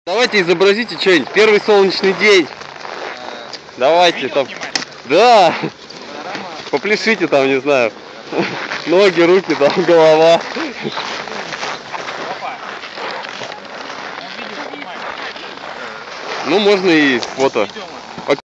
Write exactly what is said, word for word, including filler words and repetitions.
Давайте изобразите что-нибудь. Первый солнечный день. Давайте Видео там. снимать? Да. Панорама. Попляшите там, не знаю. Ноги, руки, там, голова. Опа. Он видео снимает. Ну, можно и фото. Видео можно.